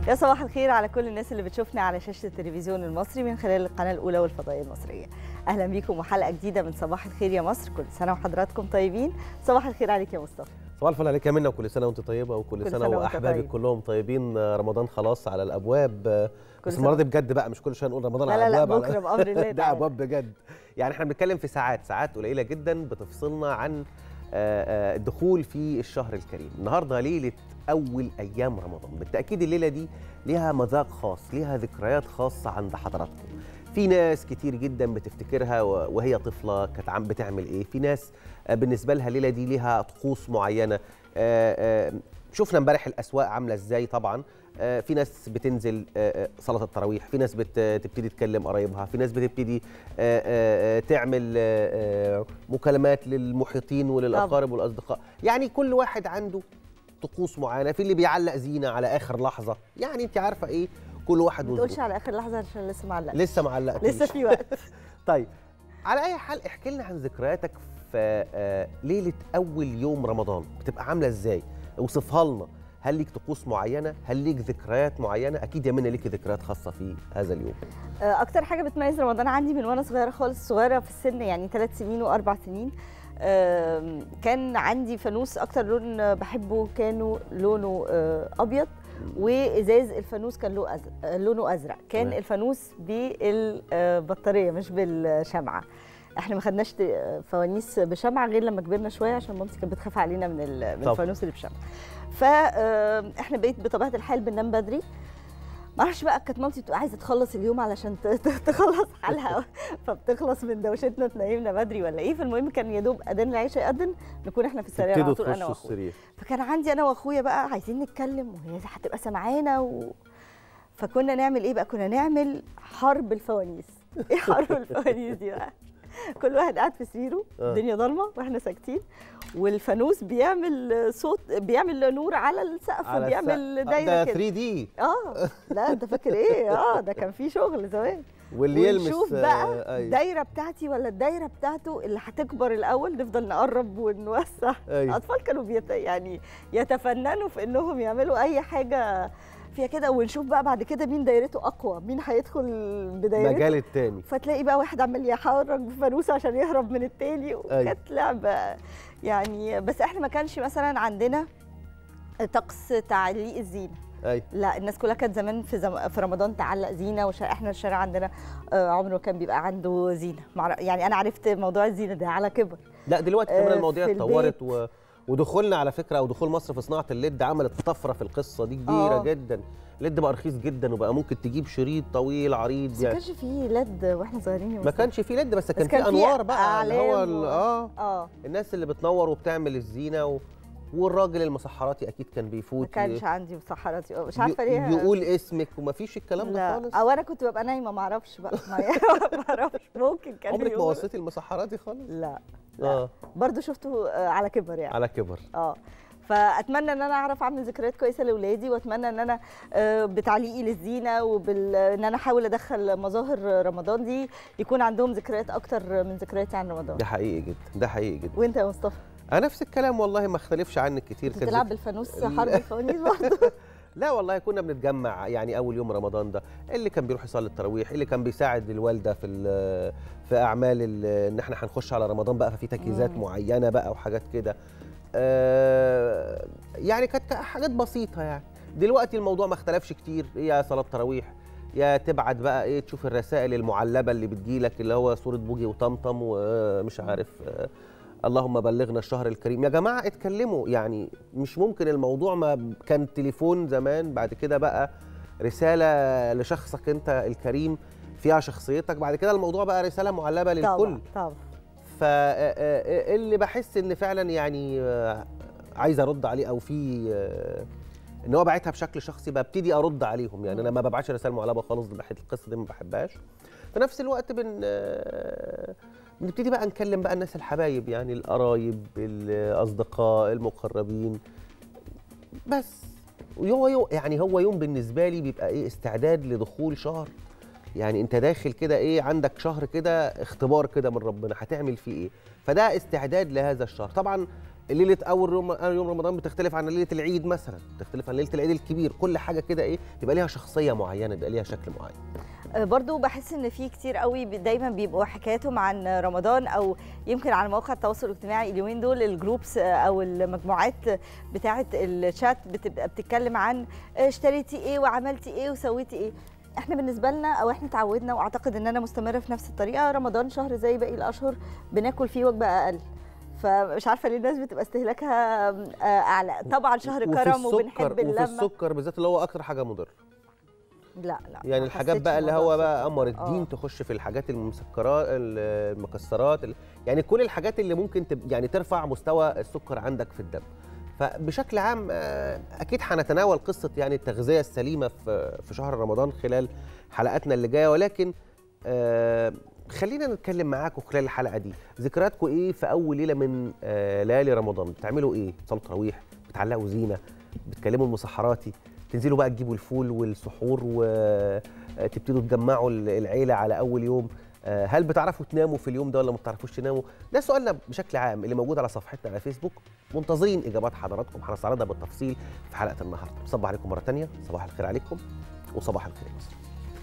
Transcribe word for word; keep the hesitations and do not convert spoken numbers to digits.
يا صباح الخير على كل الناس اللي بتشوفنا على شاشة التلفزيون المصري من خلال القناة الأولى والفضائية المصرية. أهلا بيكم وحلقة جديدة من صباح الخير يا مصر. كل سنة وحضراتكم طيبين. صباح الخير عليك يا مصطفى. صباح الفل عليك يا منى، وكل سنة وأنت طيبة، وكل سنة, سنة وأحبابك طيب. كلهم طيبين. رمضان خلاص على الأبواب، بس المرة دي بجد بقى، مش كل شوية نقول رمضان على الأبواب. لا لا لا، بكرة بأمر الله. ده أبواب بجد. يعني احنا بنتكلم في ساعات ساعات قليلة جدا بتفصلنا عن الدخول في الشهر الكريم. النهارده ليلة أول أيام رمضان، بالتأكيد الليلة دي ليها مذاق خاص، ليها ذكريات خاصة عند حضراتكم. في ناس كتير جدا بتفتكرها وهي طفلة كانت عم بتعمل إيه، في ناس بالنسبة لها الليلة دي ليها طقوس معينة. شفنا امبارح الأسواق عاملة إزاي. طبعا في ناس بتنزل صلاة التراويح، في ناس بتبتدي تكلم قرايبها، في ناس بتبتدي تعمل مكالمات للمحيطين وللأقارب والأصدقاء. يعني كل واحد عنده طقوس معينة. في اللي بيعلق زينة على آخر لحظة، يعني أنت عارفة إيه، كل واحد ما تقولش على آخر لحظة عشان لسه معلق لسه معلقتش لسه في وقت. طيب على أي حال احكي لنا عن ذكرياتك في ليلة أول يوم رمضان، بتبقى عاملة إزاي؟ اوصفها لنا. هل ليك طقوس معينه؟ هل ليك ذكريات معينه؟ اكيد يا منى ليك ذكريات خاصه في هذا اليوم. اكتر حاجه بتميز رمضان عندي من وانا صغيره خالص، صغيره في السن، يعني ثلاث سنين واربع سنين، كان عندي فانوس. اكتر لون بحبه كانوا لونه ابيض، وازاز الفانوس كان له أزرق، لونه ازرق. كان مم. الفانوس بالبطاريه مش بالشمعه. احنا ما خدناش فوانيس بشمعه غير لما كبرنا شويه، عشان مامتي كانت بتخاف علينا من من الفانوس اللي بشمعه. فاحنا بقيت بطبيعه الحال بننام بدري. ما اعرفش بقى، كانت مامتي بتبقى عايزه تخلص اليوم علشان تخلص حالها، فبتخلص من دوشتنا تنيمنا بدري ولا ايه. فالمهم كان يا دوب اذان العشاء يأذن نكون احنا في السرير على طول انا واخويا. فكان عندي انا واخويا بقى عايزين نتكلم وهي هتبقى سامعانا و... فكنا نعمل ايه بقى؟ كنا نعمل حرب الفوانيس. ايه حرب الفوانيس دي بقى؟ كل واحد قاعد في سريره، الدنيا ضلمه واحنا ساكتين، والفانوس بيعمل صوت، بيعمل نور على السقف، وبيعمل دايره كده. ده ثري دي. اه لا انت فاكر ايه؟ اه ده كان في شغل زمان. واللي يلمس ونشوف بقى الدايره بتاعتي ولا الدايره بتاعته اللي هتكبر الاول، نفضل نقرب ونوسع. الاطفال كانوا بيت يعني يتفننوا في انهم يعملوا اي حاجه فيها كده، ونشوف بقى بعد كده مين دايرته اقوى، مين هيدخل بدايرته مجال التاني. فتلاقي بقى واحد عمال يحرك بفانوسه عشان يهرب من التاني، وكانت لعبه يعني. بس احنا ما كانش مثلا عندنا طقس تعليق الزينه. أي. لا، الناس كلها كانت زمان في زم... في رمضان تعلق زينه، واحنا الشارع عندنا عمره كان بيبقى عنده زينه. يعني انا عرفت موضوع الزينه ده على كبر. لا دلوقتي كمان المواضيع اتطورت، و... ودخولنا على فكره، او دخول مصر في صناعه الليد عملت طفره في القصه دي كبيره أوه. جدا. الليد بقى رخيص جدا، وبقى ممكن تجيب شريط طويل عريض. بس يعني ما كانش فيه ليد واحنا صغيرين. ما كانش فيه ليد، بس كان فيه انوار بقى، اللي هو و... اه اه الناس اللي بتنور وبتعمل الزينه. و... والراجل المسحراتي اكيد كان بيفوت. ما كانش عندي مسحراتي، مش عارفه ليه يقول اسمك وما فيش الكلام ده خالص. او انا كنت ببقى نايمه ما اعرفش بقى، ما اعرفش. ممكن كان عمرك ما وصيتي المسحراتي خالص؟ لا لا آه. برضه شفته على كبر يعني. على كبر اه. فاتمنى ان انا اعرف اعمل ذكريات كويسه لاولادي، واتمنى ان انا بتعليقي للزينه وبال ان انا احاول ادخل مظاهر رمضان دي يكون عندهم ذكريات اكتر من ذكرياتي عن رمضان. ده حقيقي جدا، ده حقيقي جدا. وانت يا مصطفى؟ انا نفس الكلام والله، ما اختلفش عنك كتير. بتلعب بالفانوس حرب الفوانيس برضه؟ لا والله كنا بنتجمع، يعني اول يوم رمضان ده اللي كان بيروح يصلي التراويح، اللي كان بيساعد الوالده في في اعمال ان احنا هنخش على رمضان بقى، ففي تجهيزات مم. معينه بقى وحاجات كده. آه يعني كانت حاجات بسيطه يعني. دلوقتي الموضوع ما اختلفش كتير، يا صلاه تراويح، يا تبعت بقى ايه، تشوف الرسائل المعلبه اللي بتجيلك، اللي هو صوره بوجي وطمطم ومش عارف آه اللهم بلغنا الشهر الكريم. يا جماعه اتكلموا، يعني مش ممكن الموضوع ما كان تليفون زمان، بعد كده بقى رساله لشخصك انت الكريم فيها شخصيتك، بعد كده الموضوع بقى رساله معلبه للكل. طبعا طبعا. فاللي بحس ان فعلا يعني عايز ارد عليه، او في ان هو باعتها بشكل شخصي، ببتدي ارد عليهم. يعني انا ما ببعتش رسائل معلبه خالص، القصه دي ما بحبهاش. في نفس الوقت بن بنبتدي بقى نكلم بقى الناس الحبايب، يعني القرايب، الاصدقاء المقربين بس. وهو يوم، يعني هو يوم بالنسبه لي بيبقى ايه، استعداد لدخول شهر. يعني انت داخل كده ايه، عندك شهر كده اختبار كده من ربنا، هتعمل فيه ايه، فده استعداد لهذا الشهر. طبعا ليله اول يوم يوم رمضان بتختلف عن ليله العيد مثلا، بتختلف عن ليله العيد الكبير، كل حاجه كده ايه بيبقى ليها شخصيه معينه، بيبقى ليها شكل معين. برضو بحس ان في كتير قوي دايما بيبقوا حكاياتهم عن رمضان، او يمكن على مواقع التواصل الاجتماعي اليومين دول الجروبس او المجموعات بتاعه الشات بتبقى بتتكلم عن اشتريتي ايه وعملتي ايه وسويتي ايه. احنا بالنسبه لنا او احنا اتعودنا، واعتقد ان انا مستمره في نفس الطريقه، رمضان شهر زي باقي الاشهر بناكل فيه وجبه اقل، فمش عارفه ليه الناس بتبقى استهلاكها اعلى. طبعا شهر كرم وبنحب اللمه، وفي السكر بالذات اللي هو اكتر حاجه مضره. لا لا يعني الحاجات بقى اللي هو بقى قمر الدين آه. تخش في الحاجات المسكرات المكسرات، يعني كل الحاجات اللي ممكن يعني ترفع مستوى السكر عندك في الدم. فبشكل عام اكيد هنتناول قصه يعني التغذيه السليمه في في شهر رمضان خلال حلقاتنا اللي جايه، ولكن آه خلينا نتكلم معاكم خلال الحلقه دي، ذكرياتكم ايه في اول ليله من آه ليالي رمضان؟ بتعملوا ايه؟ بتصلوا تراويح؟ بتعلقوا زينه؟ بتكلموا المسحراتي؟ تنزلوا بقى تجيبوا الفول والسحور وتبتدوا تجمعوا العيله على اول يوم؟ هل بتعرفوا تناموا في اليوم ده ولا ما بتعرفوش تناموا؟ ده سؤالنا بشكل عام اللي موجود على صفحتنا على فيسبوك، منتظرين اجابات حضراتكم، هنستعرضها بالتفصيل في حلقه النهارده. صباح عليكم مره ثانيه، صباح الخير عليكم وصباح الخير يا مصر.